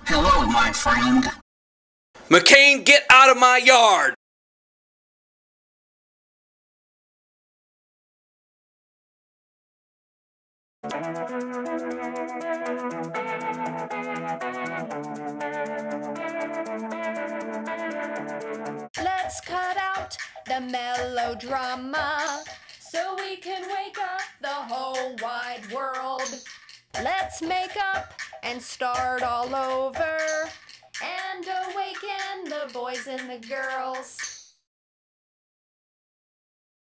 Hello, my friend. McCain, get out of my yard! Let's cut out the melodrama so we can wake up the whole wide world. Let's make up and start all over and awaken the boys and the girls.